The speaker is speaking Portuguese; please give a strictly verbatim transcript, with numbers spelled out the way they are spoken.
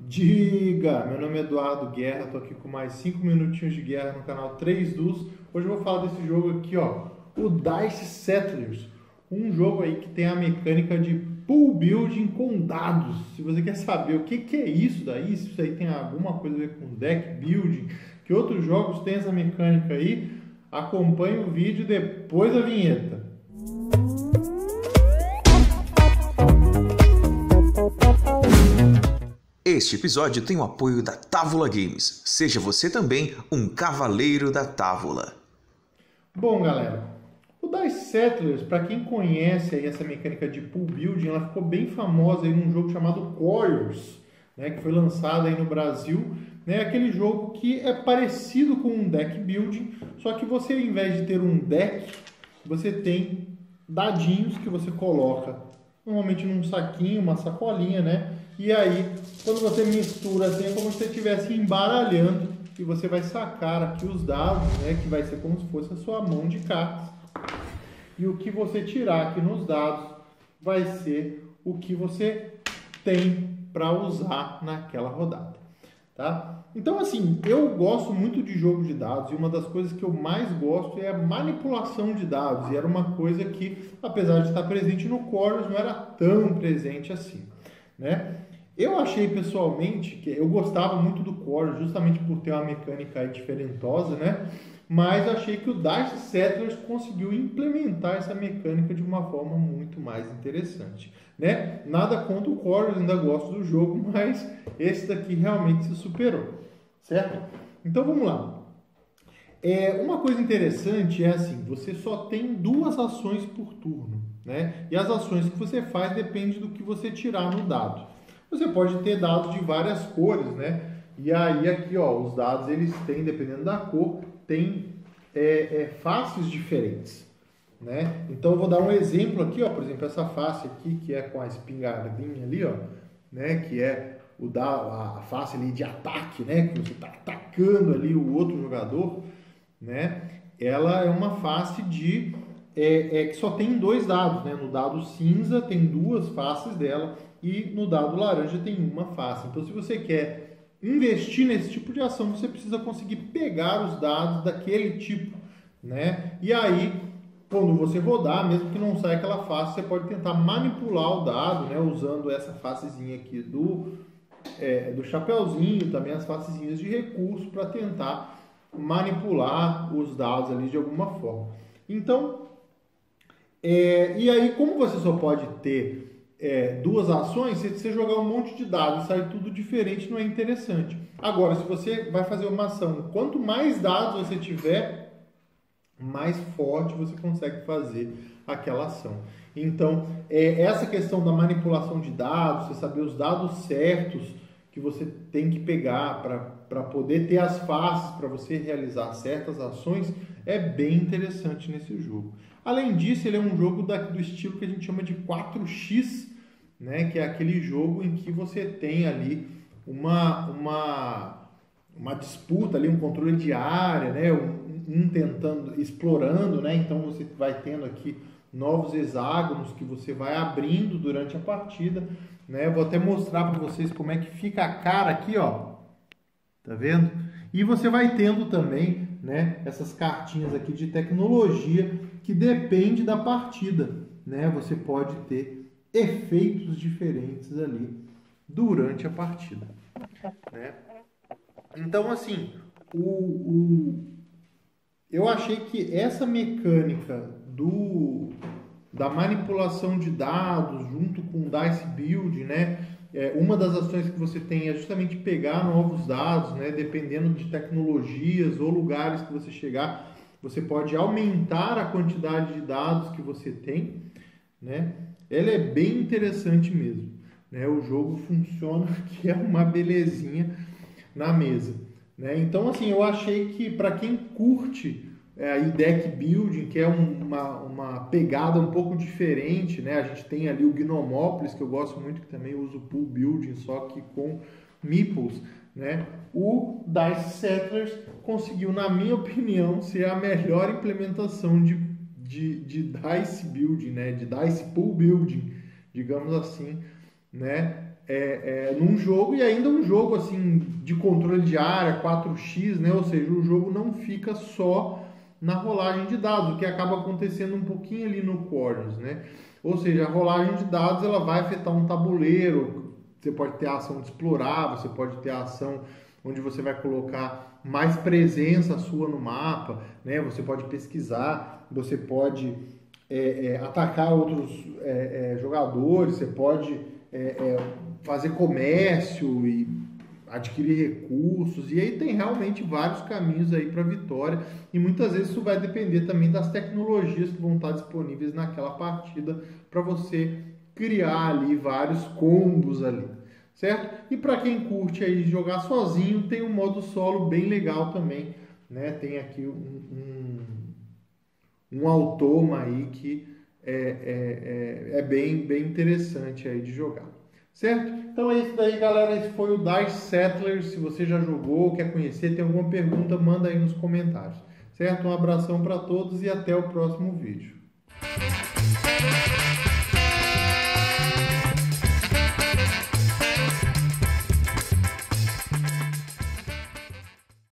Diga! Meu nome é Eduardo Guerra, tô aqui com mais cinco minutinhos de guerra no canal três Dus. Hoje eu vou falar desse jogo aqui, ó, o Dice Settlers. Um jogo aí que tem a mecânica de pool building com dados. Se você quer saber o que, que é isso daí, se isso aí tem alguma coisa a ver com deck building, que outros jogos têm essa mecânica aí, acompanhe o vídeo depois da vinheta. Este episódio tem o apoio da Távola Games. Seja você também um cavaleiro da Távola. Bom, galera, o Dice Settlers, para quem conhece aí essa mecânica de pool building, ela ficou bem famosa aí num jogo chamado Warriors, né, que foi lançado aí no Brasil. Né, aquele jogo que é parecido com um deck building, só que você, ao invés de ter um deck, você tem dadinhos que você coloca normalmente num saquinho, uma sacolinha, né? E aí, quando você mistura assim, é como se você estivesse embaralhando e você vai sacar aqui os dados, né? Que vai ser como se fosse a sua mão de cartas. E o que você tirar aqui nos dados vai ser o que você tem para usar naquela rodada, tá? Então, assim, eu gosto muito de jogo de dados e uma das coisas que eu mais gosto é a manipulação de dados. E era uma coisa que, apesar de estar presente no Chorus, não era tão presente assim, né? Eu achei pessoalmente que eu gostava muito do Chorus, justamente por ter uma mecânica diferentosa, né? Mas achei que o Dice Settlers conseguiu implementar essa mecânica de uma forma muito mais interessante, né? Nada contra o Chorus, ainda gosto do jogo, mas esse daqui realmente se superou, certo? Então vamos lá. É, uma coisa interessante é assim, você só tem duas ações por turno, né? E as ações que você faz depende do que você tirar no dado. Você pode ter dados de várias cores, né? E aí aqui, ó, os dados eles têm, dependendo da cor, tem é, é, faces diferentes, né? Então eu vou dar um exemplo aqui, ó, por exemplo, essa face aqui que é com a espingardinha ali, ó, né? Que é o da a face ali de ataque, né? Que você está atacando ali o outro jogador, né? Ela é uma face de é, é, que só tem dois dados, né? No dado cinza tem duas faces dela e no dado laranja tem uma face. Então, se você quer investir nesse tipo de ação, você precisa conseguir pegar os dados daquele tipo, né? E aí, quando você rodar, mesmo que não saia aquela face, você pode tentar manipular o dado, né? Usando essa facezinha aqui do, é, do chapeuzinho, também as facezinhas de recurso para tentar manipular os dados ali de alguma forma. Então, é, e aí, como você só pode ter É, duas ações, se você jogar um monte de dados e sair tudo diferente, não é interessante. Agora, se você vai fazer uma ação, quanto mais dados você tiver, mais forte você consegue fazer aquela ação. Então, é, essa questão da manipulação de dados, você saber os dados certos que você tem que pegar para poder ter as faces para você realizar certas ações, é bem interessante nesse jogo. Além disso, ele é um jogo da, do estilo que a gente chama de quatro x, né, que é aquele jogo em que você tem ali uma, uma, uma disputa, ali, um controle de área, né, um, um tentando, explorando, né, então você vai tendo aqui novos hexágonos que você vai abrindo durante a partida, né, vou até mostrar para vocês como é que fica a cara aqui, ó, tá vendo? E você vai tendo também, né, essas cartinhas aqui de tecnologia que depende da partida, né, você pode ter efeitos diferentes ali durante a partida, né? Então, assim, o, o, eu achei que essa mecânica do, da manipulação de dados junto com o Dice Build, né? É, uma das ações que você tem é justamente pegar novos dados, né? Dependendo de tecnologias ou lugares que você chegar, você pode aumentar a quantidade de dados que você tem, né? Ela é bem interessante mesmo, né? O jogo funciona que é uma belezinha na mesa, né? Então, assim, eu achei que para quem curte é, aí deck building, que é uma, uma pegada um pouco diferente, né? A gente tem ali o Gnomópolis, que eu gosto muito, que também usa o pool building, só que com meeples, né? O Dice Settlers conseguiu, na minha opinião, ser a melhor implementação de De, de dice building, né? De dice pool building, digamos assim, né? é, é, num jogo, e ainda um jogo assim de controle de área, quatro x, né? Ou seja, o jogo não fica só na rolagem de dados, o que acaba acontecendo um pouquinho ali no Quarters, né? Ou seja, a rolagem de dados ela vai afetar um tabuleiro, você pode ter a ação de explorar, você pode ter a ação onde você vai colocar mais presença sua no mapa, né? Você pode pesquisar, você pode é, é, atacar outros é, é, jogadores, você pode é, é, fazer comércio e adquirir recursos, e aí tem realmente vários caminhos aí para vitória, e muitas vezes isso vai depender também das tecnologias que vão estar disponíveis naquela partida para você criar ali vários combos ali, certo? E para quem curte aí jogar sozinho, tem um modo solo bem legal também, né? Tem aqui um, um, um automa aí que é, é, é, é bem, bem interessante aí de jogar. Certo? Então é isso daí, galera. Esse foi o Dice Settlers. Se você já jogou, quer conhecer, tem alguma pergunta, manda aí nos comentários. Certo? Um abração para todos e até o próximo vídeo.